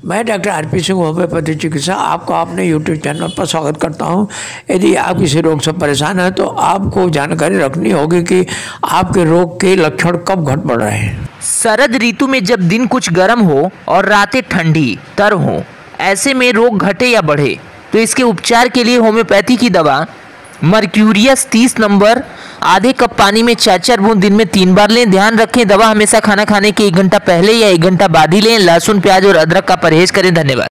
मैं doctor RP Singh, homeopathy चिकित्सा, आपको अपने यूट्यूब चैनल पर स्वागत करता हूं। यदि आप किसी रोग से परेशान हैं तो आपको जानकारी रखनी होगी कि आपके रोग के लक्षण कब घट बढ़ रहे हैं। शरद ऋतु में जब दिन कुछ गर्म हो और रातें ठंडी तर हो, ऐसे में रोग घटे या बढ़े तो इसके उपचार के लिए होम्योपैथी की दवा मर्क्यूरियस 30 नंबर आधे कप पानी में 4-4 बूंद दिन में 3 बार लें। ध्यान रखें, दवा हमेशा खाना खाने के 1 घंटा पहले या 1 घंटा बाद ही लें। लहसुन, प्याज और अदरक का परहेज करें। धन्यवाद।